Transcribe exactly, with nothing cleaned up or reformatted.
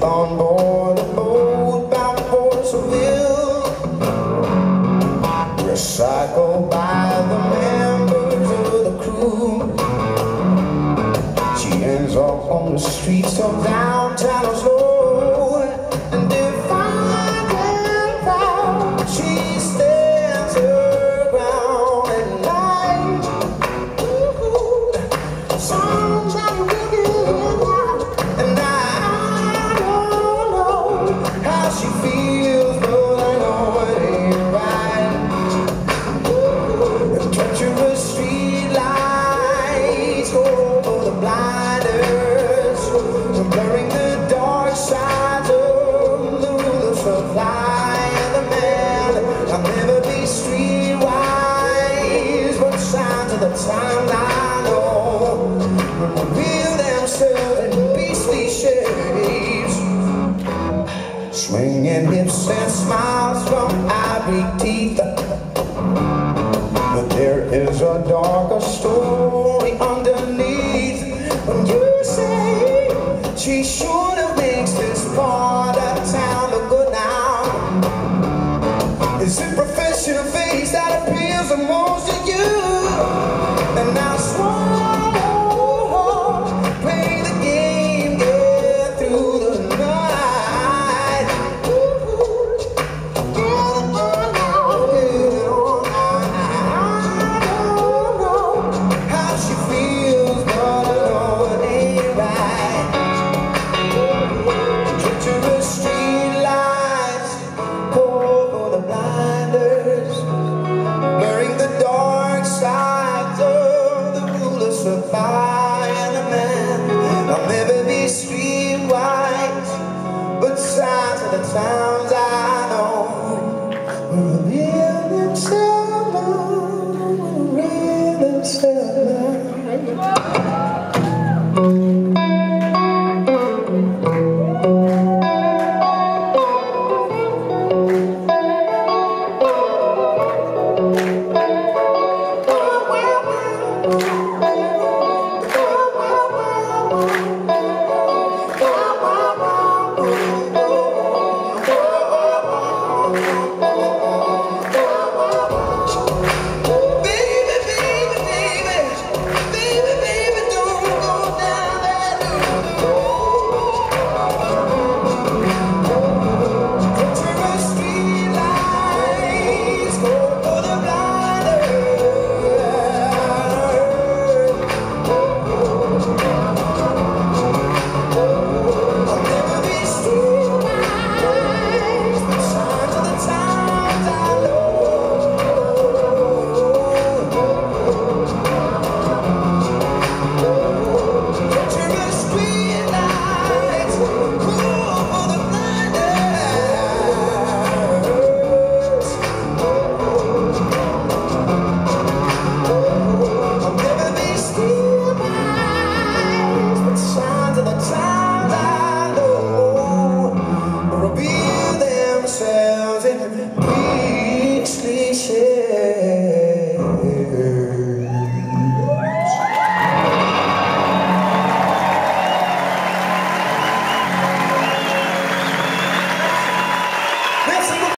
on board a boat bound for Seville, recycled by the members of the crew. She ends up on the streets of downtown Oslo, and defiant and proud, she stands her ground at night. Ooh, somebody wicked out, and I don't know how she feels, but I know it ain't right. Ooh, the treacherous street lights over the blinders, blurring the dark sides of the rule of supply and the man. I'll never be streetwise, but signs of the times I know reveal themselves in beastly shapes, swinging hips and smiles from ivory teeth. But there is a darker story underneath. When you say she sort of makes this part of town look good now, is it professional face that appeals the most to you? And I swallow, play the game, get through the night. Ooh, get it on now, get it on now. I don't know how she feels, but I know it ain't right. Treacherous street lights over the blinders, blurring the dark sides of the rulers supply and the man. I'll never be streetwise, but signs of the towns I